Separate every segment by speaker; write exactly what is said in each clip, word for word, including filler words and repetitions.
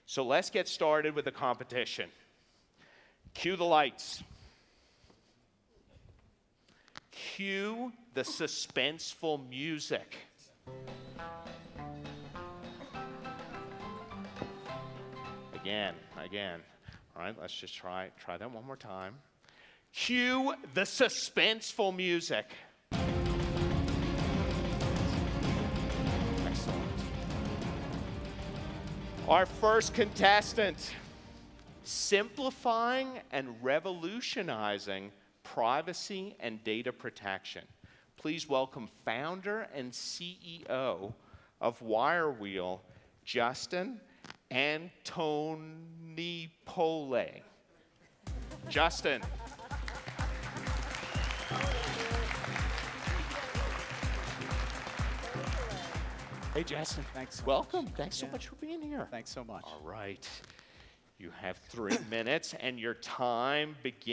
Speaker 1: So let's get started with the competition. Cue the lights. Cue the suspenseful music. Again, again. All right, let's just try, try that one more time. Cue the suspenseful music. Excellent. Our first contestant, simplifying and revolutionizing privacy and data protection. Please welcome founder and C E O of WireWheel, Justin Antonipillai. Justin. Hey, Justin.
Speaker 2: Thanks so
Speaker 1: Welcome.
Speaker 2: much.
Speaker 1: Thanks so
Speaker 2: Yeah.
Speaker 1: much for being here.
Speaker 2: Thanks so much.
Speaker 1: All right. You have three minutes, and your time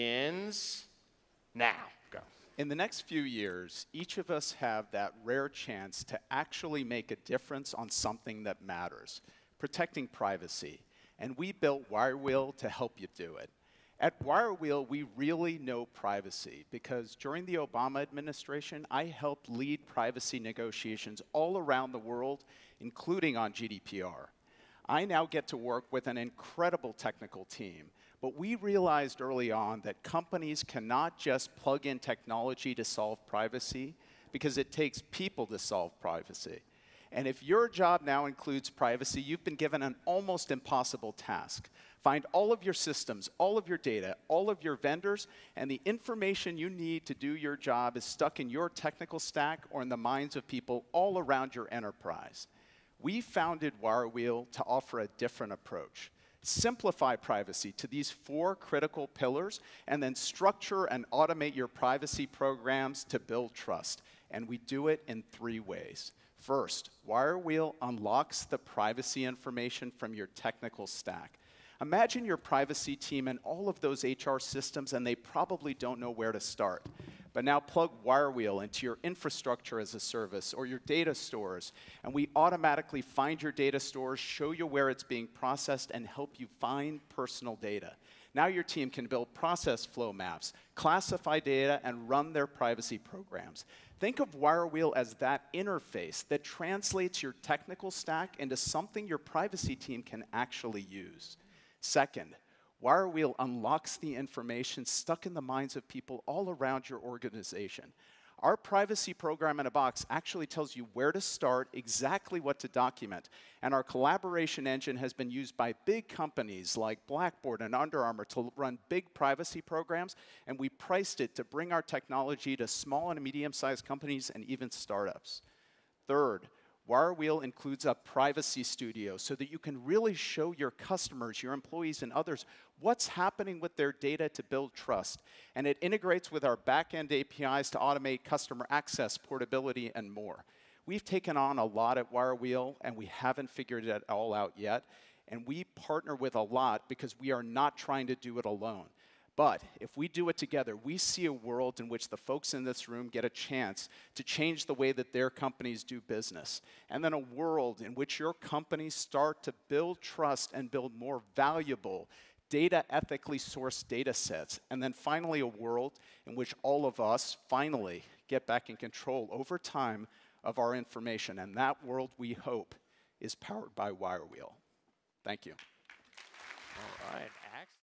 Speaker 1: begins now. Go.
Speaker 2: In the next few years, each of us have that rare chance to actually make a difference on something that matters, protecting privacy. And we built WireWheel to help you do it. At WireWheel, we really know privacy because during the Obama administration, I helped lead privacy negotiations all around the world, including on G D P R. I now get to work with an incredible technical team, but we realized early on that companies cannot just plug in technology to solve privacy because it takes people to solve privacy. And if your job now includes privacy, you've been given an almost impossible task. Find all of your systems, all of your data, all of your vendors, and the information you need to do your job is stuck in your technical stack or in the minds of people all around your enterprise. We founded WireWheel to offer a different approach. Simplify privacy to these four critical pillars, and then structure and automate your privacy programs to build trust. And we do it in three ways. First, WireWheel unlocks the privacy information from your technical stack. Imagine your privacy team and all of those H R systems, and they probably don't know where to start. But now plug WireWheel into your infrastructure as a service or your data stores, and we automatically find your data stores, show you where it's being processed, and help you find personal data. Now your team can build process flow maps, classify data, and run their privacy programs. Think of WireWheel as that interface that translates your technical stack into something your privacy team can actually use. Second, WireWheel unlocks the information stuck in the minds of people all around your organization. Our privacy program in a box actually tells you where to start, exactly what to document. And our collaboration engine has been used by big companies like Blackboard and Under Armour to run big privacy programs, and we priced it to bring our technology to small and medium-sized companies and even startups. Third, WireWheel includes a privacy studio so that you can really show your customers, your employees, and others what's happening with their data to build trust. And it integrates with our back-end A P Is to automate customer access, portability, and more. We've taken on a lot at WireWheel, and we haven't figured it all out yet. And we partner with a lot because we are not trying to do it alone. But if we do it together, we see a world in which the folks in this room get a chance to change the way that their companies do business. And then a world in which your companies start to build trust and build more valuable, data ethically sourced data sets. And then finally a world in which all of us finally get back in control over time of our information. And that world, we hope, is powered by WireWheel. Thank you.
Speaker 1: All right.